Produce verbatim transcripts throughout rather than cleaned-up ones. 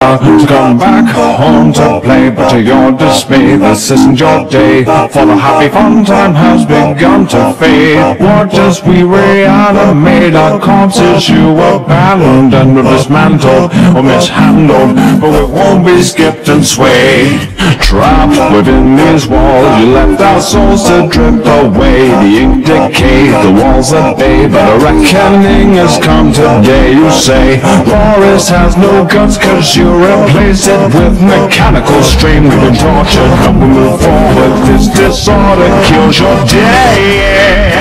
to come back home to play, but to your dismay, this isn't your day, for the happy fun time has begun to fade. Watch as we reanimate our corpses, you abandoned or dismantled or mishandled, but we won't be skipped and swayed. Trapped within these walls, you left our souls to drift away. The ink decayed, the walls at bay, but a reckoning has come today. You say Boris has no guts, cause you replace it with mechanical strain. We've been tortured, but we move forward. This disorder kills your day.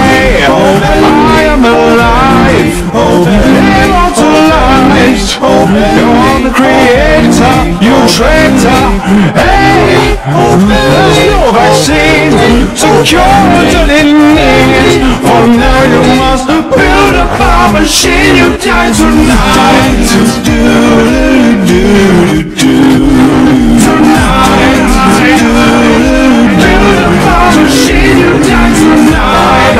I am alive, immortalized. You're the creator, you traitor. Hey, there's no vaccine to cure the disease. For now you must build a power machine. You die tonight. Do do do do do. Tonight. Build a power machine. You die tonight.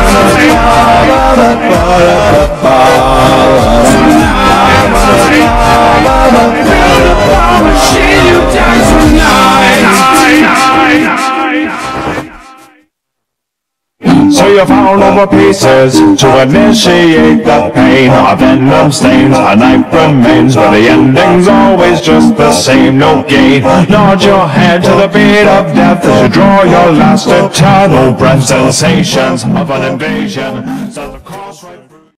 So you found over pieces to initiate the pain. A venom stains, a knife remains, but the ending's always just the same. No gain. Nod your head to the beat of death as you draw your last eternal breath. Sensations of an invasion.